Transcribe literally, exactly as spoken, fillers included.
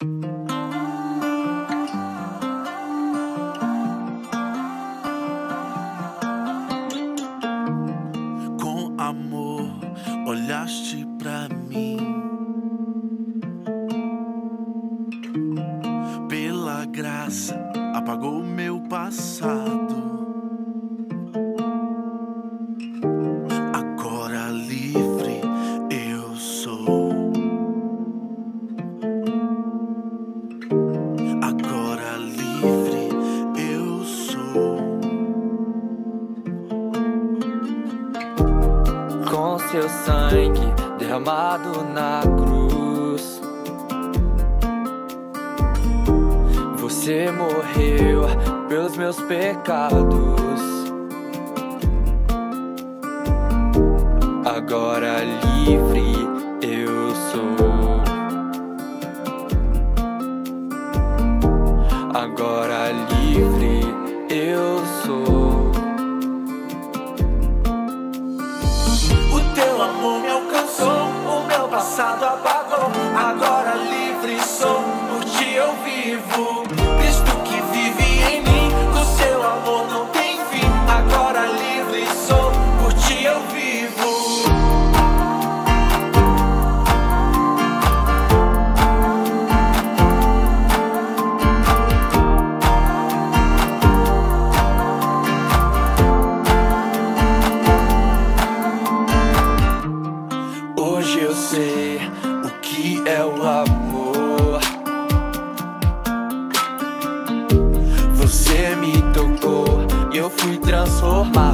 Com amor olhaste pra mim, pela graça apagou meu passado. Agora livre eu sou. Agora livre eu sou. Com seu sangue derramado na cruz, você morreu pelos meus pecados. Agora livre eu sou. Agora livre eu sou. O teu amor me alcançou, o meu passado apagou. Agora livre sou, por ti eu vivo. Cristo que vive em mim, o seu amor não tem fim. Agora livre sou, por ti eu vivo. Hoje eu sei o que é o amor. Você me tocou e eu fui transformado.